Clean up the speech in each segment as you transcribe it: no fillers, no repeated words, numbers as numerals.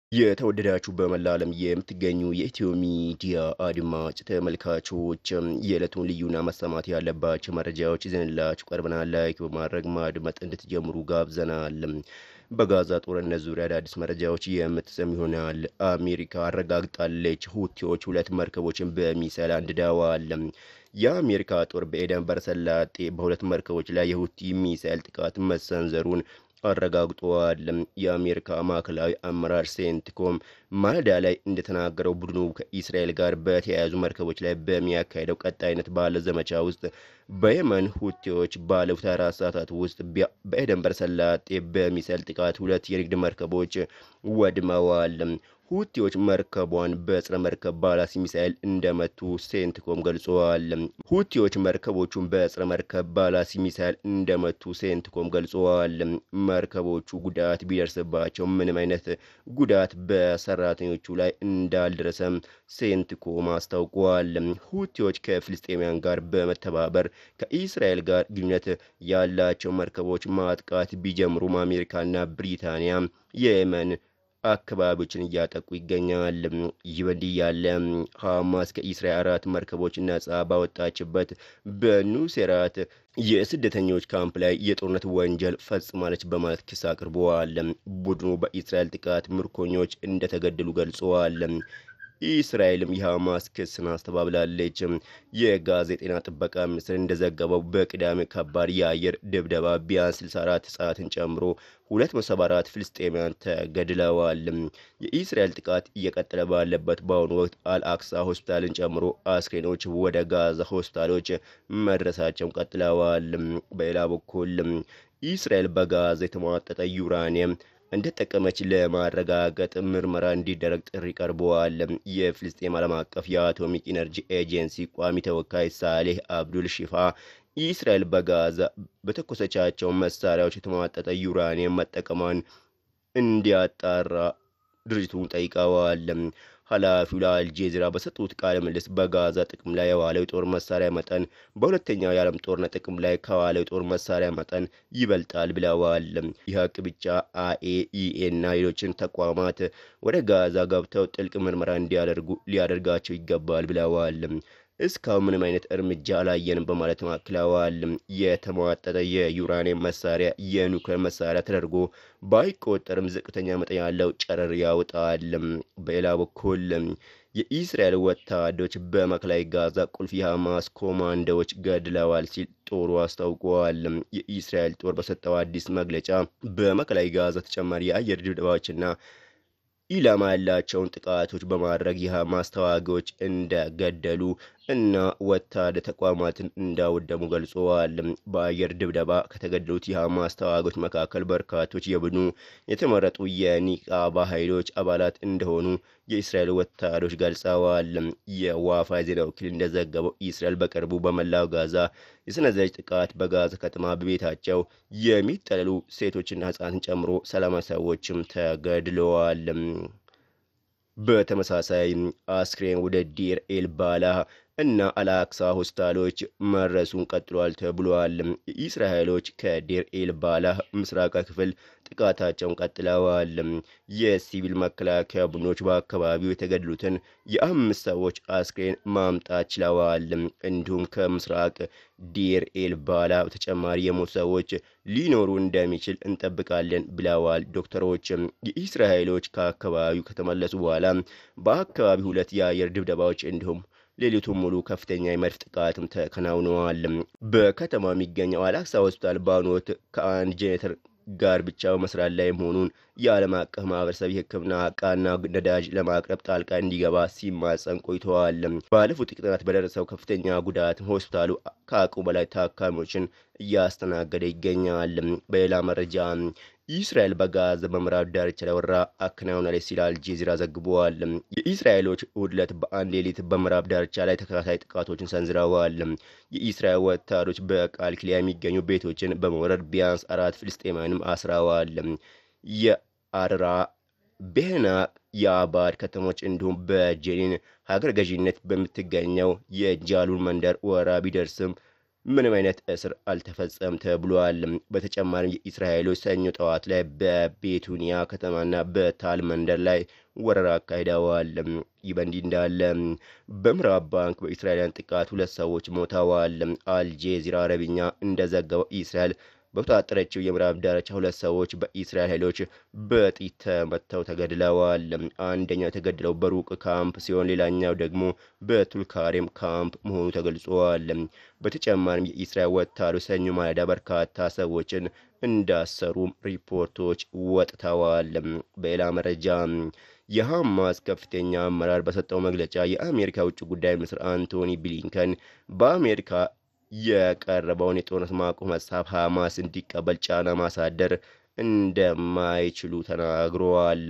የተወደዳችሁ በመላ ዓለም የምትገኙ የኢትዮ ሚዲያ አድማጭ ተመልካቾች የዕለቱን ልዩና መሰማት ያለባቸው መረጃዎች ይዘንላችሁ ቀርበናል። ላይክ በማድረግ ማድመጥ እንድትጀምሩ ጋብዘናል። በጋዛ ጦርነት ዙሪያ አዳዲስ መረጃዎች የምትሰሙ ይሆናል። አሜሪካ አረጋግጣለች፣ ሁቲዎች 2 መርከቦችን በሚሳይል አንድደዋል። የአሜሪካ ጦር በኤደን ባህረ ሰላጤ በ2 መርከቦች ላይ የሁቲ ሚሳይል ጥቃት መሰንዘሩን አረጋግጧል። የአሜሪካ ማዕከላዊ አመራር ሴንትኮም ማለዳ ላይ እንደተናገረው ቡድኑ ከእስራኤል ጋር በተያያዙ መርከቦች ላይ በሚያካሄደው ቀጣይነት ባለ ዘመቻ ውስጥ በየመን ሁቲዎች ባለፉት 24 ሰዓታት ውስጥ በኤደን ባህረ ሰላጤ በሚሳይል ጥቃት 2 የንግድ መርከቦች ወድመዋል። ሁቲዎች መርከቧን በጸረ መርከብ ባላስቲክ ሚሳኤል እንደመቱ ሴንትኮም ገልጸዋል። ሁቲዎች መርከቦቹን በጸረ መርከብ ባላስቲክ ሚሳኤል እንደመቱ ሴንትኮም ገልጸዋል። መርከቦቹ ጉዳት ቢደርስባቸው ምንም አይነት ጉዳት በሰራተኞቹ ላይ እንዳልደረሰም ሴንትኮም አስታውቋል። ሁቲዎች ከፍልስጤማውያን ጋር በመተባበር ከእስራኤል ጋር ግንኙነት ያላቸው መርከቦች ማጥቃት ቢጀምሩም አሜሪካና ብሪታንያ የየመን አካባቢዎችን እያጠቁ ይገኛል። ይህ በእንዲህ ያለ ሐማስ ከእስራኤል 4 መርከቦች ነጻ ባወጣችበት በኑሴራት የስደተኞች ካምፕ ላይ የጦርነት ወንጀል ፈጽማለች በማለት ክስ አቅርበዋል። ቡድኑ በእስራኤል ጥቃት ምርኮኞች እንደተገደሉ ገልጸዋል። እስራኤልም የሐማስ ክስን አስተባብላለች። የጋዛ የጤና ጥበቃ ሚኒስቴር እንደዘገበው በቅዳሜ ከባድ የአየር ድብደባ ቢያንስ 64 ሕጻናትን ጨምሮ 274 ፍልስጤማውያን ተገድለዋል። የእስራኤል ጥቃት እየቀጠለ ባለበት በአሁኑ ወቅት አልአክሳ ሆስፒታልን ጨምሮ አስክሬኖች ወደ ጋዛ ሆስፒታሎች መድረሳቸውን ቀጥለዋል። በሌላ በኩል እስራኤል በጋዛ የተሟጠጠ ዩራኒየም እንደተጠቀመች ለማረጋገጥ ምርመራ እንዲደረግ ጥሪ ቀርበዋል። የፍልስጤም ዓለም አቀፍ የአቶሚክ ኢነርጂ ኤጀንሲ ቋሚ ተወካይ ሳሌህ አብዱል ሺፋ እስራኤል በጋዛ በተኮሰቻቸው መሳሪያዎች የተሟጠጠ ዩራኒየም መጠቀሟን እንዲያጣራ ድርጅቱን ጠይቀዋል። ኃላፊው ለአልጄዚራ በሰጡት ቃለ ምልልስ በጋዛ ጥቅም ላይ የዋለው የጦር መሳሪያ መጠን በሁለተኛው የዓለም ጦርነት ጥቅም ላይ ከዋለው የጦር መሳሪያ መጠን ይበልጣል ብለዋል። ይህ ሀቅ ብቻ IAEA እና ሌሎችን ተቋማት ወደ ጋዛ ገብተው ጥልቅ ምርመራ ሊያደርጋቸው ይገባል ብለዋል። እስካሁን ምንም አይነት እርምጃ አላየንም በማለት አክለዋል። የተሟጠጠ የዩራኒየም መሳሪያ የኑክሌር መሳሪያ ተደርጎ ባይቆጠርም ዝቅተኛ መጠን ያለው ጨረር ያወጣል። በሌላ በኩል የእስራኤል ወታደሮች በማዕከላዊ ጋዛ ቁልፍ የሐማስ ኮማንዶዎች ገድለዋል ሲል ጦሩ አስታውቀዋል። የእስራኤል ጦር በሰጠው አዲስ መግለጫ በማዕከላዊ ጋዛ ተጨማሪ የአየር ድብደባዎችና ኢላማ ያላቸውን ጥቃቶች በማድረግ የሐማስ ተዋጊዎች እንደገደሉ እና ወታደር ተቋማትን እንዳወደሙ ገልጸዋል። በአየር ድብደባ ከተገደሉት የሐማስ ተዋጊዎች መካከል በርካቶች የቡድኑ የተመረጡ የኒቃባ ኃይሎች አባላት እንደሆኑ የእስራኤል ወታደሮች ገልጸዋል። የዋፋ ዜና ወኪል እንደዘገበው እስራኤል በቅርቡ በመላው ጋዛ የሰነዘረች ጥቃት በጋዛ ከተማ በቤታቸው የሚጠለሉ ሴቶችና ሕፃናትን ጨምሮ ሰላማዊ ሰዎችም ተገድለዋል። በተመሳሳይ አስክሬን ወደ ዴር ኤል ባላህ እና አልአክሳ ሆስፒታሎች መድረሱን ቀጥሏል ተብሏል። የእስራኤሎች ከዴር ኤል ባላህ ምስራቃዊ ክፍል ጥቃታቸውን ቀጥለዋል። የሲቪል መከላከያ ቡድኖች በአካባቢው የተገደሉትን የ5 ሰዎች አስክሬን ማምጣት ችለዋል። እንዲሁም ከምስራቅ ዴር ኤል ባላህ በተጨማሪ የሞቱ ሰዎች ሊኖሩ እንደሚችል እንጠብቃለን ብለዋል ዶክተሮች። የእስራኤሎች ከአካባቢው ከተመለሱ በኋላ በአካባቢው 2 የአየር ድብደባዎች እንዲሁም ሌሊቱን ሙሉ ከፍተኛ የመድፍ ጥቃትም ተከናውነዋል። በከተማ የሚገኘው አልአክሳ ሆስፒታል በአሁኑ ወቅት ከአንድ ጄኔሬተር ጋር ብቻ መስራት ላይ መሆኑን የዓለም አቀፍ ማህበረሰብ የሕክምና ዕቃና ነዳጅ ለማቅረብ ጣልቃ እንዲገባ ሲማጸን ቆይተዋል። ባለፉት ቀናት በደረሰው ከፍተኛ ጉዳት ሆስፒታሉ ከአቅሙ በላይ ታካሚዎችን እያስተናገደ ይገኛል። በሌላ መረጃ እስራኤል በጋዛ በምዕራብ ዳርቻ ላይ ወረራ አከናውናለች ሲል አልጄዚራ ዘግቧል። የእስራኤሎች እሁድ ዕለት በአንድ ሌሊት በምዕራብ ዳርቻ ላይ ተከታታይ ጥቃቶችን ሰንዝረዋል። የእስራኤል ወታደሮች በቃልኪሊያ የሚገኙ ቤቶችን በመውረድ ቢያንስ 4 ፍልስጤማውያንም አስረዋል። የአርራ ቤህና የአባድ ከተሞች እንዲሁም በጄኒን ሀገር ገዢነት በምትገኘው የጃሉን መንደር ወረራ ቢደርስም ምንም አይነት እስር አልተፈጸም ተብሏል። በተጨማሪም የእስራኤሎች ሰኞ ጠዋት ላይ በቤቱኒያ ከተማና በታል መንደር ላይ ወረራ አካሂደዋል። ይህ በእንዲህ እንዳለ በምዕራብ ባንክ በእስራኤላውያን ጥቃት 2 ሰዎች ሞተዋል። አልጄዚራ አረብኛ እንደዘገበው እስራኤል በተቆጣጠረችው የምዕራብ ዳርቻ 2 ሰዎች በእስራኤል ኃይሎች በጥይት ተመተው ተገድለዋል። አንደኛው የተገደለው በሩቅ ካምፕ ሲሆን ሌላኛው ደግሞ በቱልካሬም ካምፕ መሆኑ ተገልጿል። በተጨማሪም የእስራኤል ወታደሮች ሰኞ ማለዳ በርካታ ሰዎችን እንዳሰሩም ሪፖርቶች ወጥተዋል። በሌላ መረጃ የሐማስ ከፍተኛ አመራር በሰጠው መግለጫ የአሜሪካ ውጭ ጉዳይ ሚኒስትር አንቶኒ ብሊንከን በአሜሪካ የቀረበውን የጦርነት ማቆም ሀሳብ ሐማስ እንዲቀበል ጫና ማሳደር እንደማይችሉ ተናግረዋል።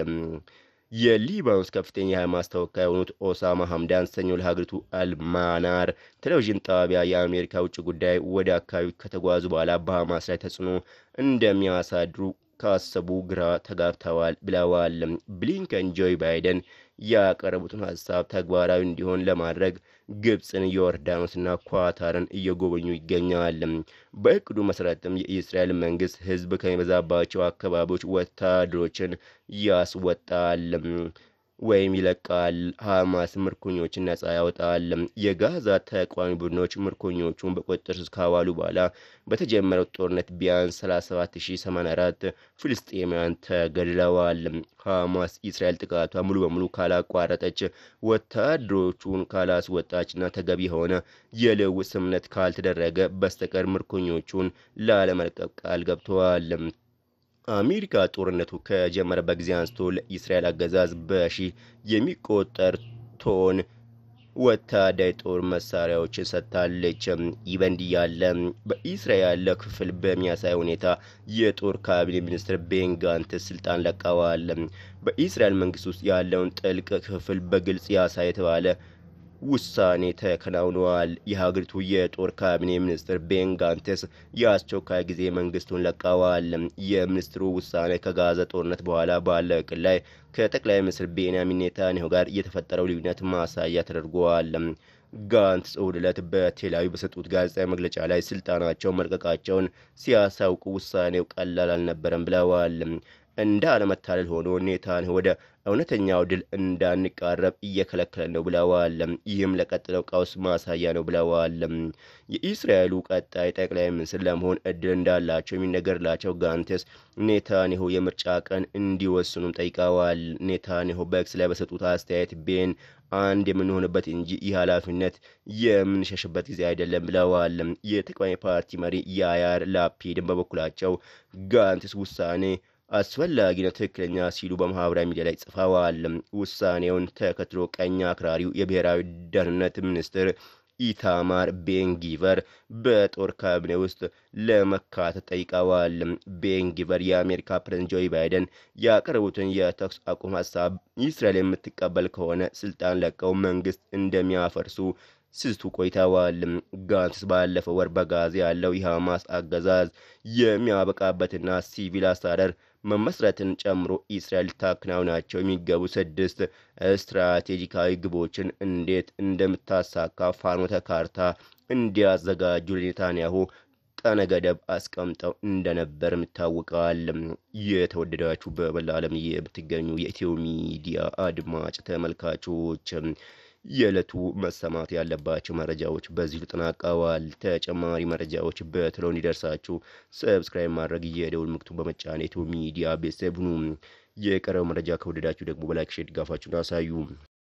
የሊባኖስ ከፍተኛ የሐማስ ተወካይ የሆኑት ኦሳማ ሐምዳን ሰኞ ለሀገሪቱ አልማናር ቴሌቪዥን ጣቢያ የአሜሪካ ውጭ ጉዳይ ወደ አካባቢው ከተጓዙ በኋላ በሐማስ ላይ ተጽዕኖ እንደሚያሳድሩ ካሰቡ ግራ ተጋብተዋል ብለዋል። ብሊንከን ጆ ባይደን ያቀረቡትን ሀሳብ ተግባራዊ እንዲሆን ለማድረግ ግብፅን፣ ዮርዳኖስና ኳታርን እየጎበኙ ይገኛል። በእቅዱ መሰረትም የእስራኤል መንግስት ህዝብ ከሚበዛባቸው አካባቢዎች ወታደሮችን ያስወጣል ወይም ይለቃል። ሐማስ ምርኮኞችን ነጻ ያወጣል። የጋዛ ተቃዋሚ ቡድኖች ምርኮኞቹን በቁጥጥር ስር ካዋሉ በኋላ በተጀመረው ጦርነት ቢያንስ 37084 ፍልስጤማውያን ተገድለዋል። ሐማስ እስራኤል ጥቃቷ ሙሉ በሙሉ ካላቋረጠች፣ ወታደሮቹን ካላስወጣችና ተገቢ የሆነ የልውውጥ ስምምነት ካልተደረገ በስተቀር ምርኮኞቹን ላለመልቀቅ ቃል ገብተዋል። አሜሪካ ጦርነቱ ከጀመረበት ጊዜ አንስቶ ለእስራኤል አገዛዝ በሺህ የሚቆጠር ቶን ወታደራዊ ጦር መሳሪያዎችን ሰጥታለች። ይህ በእንዲህ ያለ በእስራኤል ያለው ክፍል በሚያሳይ ሁኔታ የጦር ካቢኔ ሚኒስትር ቤን ጋንትስ ስልጣን ለቀዋል። በእስራኤል መንግስት ውስጥ ያለውን ጥልቅ ክፍል በግልጽ ያሳይ የተባለ ውሳኔ ተከናውኗል። የሀገሪቱ የጦር ካቢኔ ሚኒስትር ቤን ጋንትስ የአስቸኳይ ጊዜ መንግስቱን ለቀዋል። የሚኒስትሩ ውሳኔ ከጋዛ ጦርነት በኋላ ባለው እቅድ ላይ ከጠቅላይ ሚኒስትር ቤንያሚን ኔታንያሁ ጋር የተፈጠረው ልዩነት ማሳያ ተደርጓል። ጋንትስ እሁድ ዕለት በቴል አቪቭ በሰጡት ጋዜጣዊ መግለጫ ላይ ስልጣናቸውን መልቀቃቸውን ሲያሳውቁ ውሳኔው ቀላል አልነበረም ብለዋል። እንደ አለመታደል ሆኖ ኔታንያሁ ወደ እውነተኛው ድል እንዳንቃረብ እየከለከለ ነው ብለዋል። ይህም ለቀጥለው ቀውስ ማሳያ ነው ብለዋል። የእስራኤሉ ቀጣይ ጠቅላይ ሚኒስትር ለመሆን እድል እንዳላቸው የሚነገርላቸው ጋንትስ ኔታንያሁ የምርጫ ቀን እንዲወስኑም ጠይቀዋል። ኔታንያሁ በኤክስ ላይ በሰጡት አስተያየት ቤን አንድ የምንሆንበት እንጂ ይህ ኃላፊነት የምንሸሽበት ጊዜ አይደለም ብለዋል። የተቃዋሚ ፓርቲ መሪ ያያር ላፒድን በበኩላቸው ጋንትስ ውሳኔ አስፈላጊና ትክክለኛ ሲሉ በማህበራዊ ሚዲያ ላይ ጽፈዋል። ውሳኔውን ተከትሎ ቀኝ አክራሪው የብሔራዊ ደህንነት ሚኒስትር ኢታማር ቤንጊቨር በጦር ካቢኔ ውስጥ ለመካተት ጠይቀዋል። ቤንጊቨር የአሜሪካ ፕሬዝዳንት ጆ ባይደን ያቀረቡትን የተኩስ አቁም ሀሳብ እስራኤል የምትቀበል ከሆነ ስልጣን ለቀው መንግስት እንደሚያፈርሱ ሲዝቱ ቆይተዋል። ጋንትስ ባለፈው ወር በጋዛ ያለው የሐማስ አገዛዝ የሚያበቃበትና ሲቪል አስተዳደር መመስረትን ጨምሮ እስራኤል ልታከናውናቸው የሚገቡ 6 ስትራቴጂካዊ ግቦችን እንዴት እንደምታሳካ ፍኖተ ካርታ እንዲያዘጋጁ ለኔታንያሁ ቀነ ገደብ አስቀምጠው እንደነበር ይታወቃል። የተወደዳችሁ በመላ ዓለም የምትገኙ የኢትዮ ሚዲያ አድማጭ ተመልካቾች የዕለቱ መሰማት ያለባቸው መረጃዎች በዚሁ ተጠናቀዋል። ተጨማሪ መረጃዎች በቶሎ እንዲደርሳችሁ ሰብስክራይብ ማድረግ የደውል ምልክቱን በመጫን የኢትዮ ሚዲያ ቤተሰብ ሁኑ። የቀረው መረጃ ከወደዳችሁ ደግሞ በላይክ ሼር ድጋፋችሁን አሳዩ።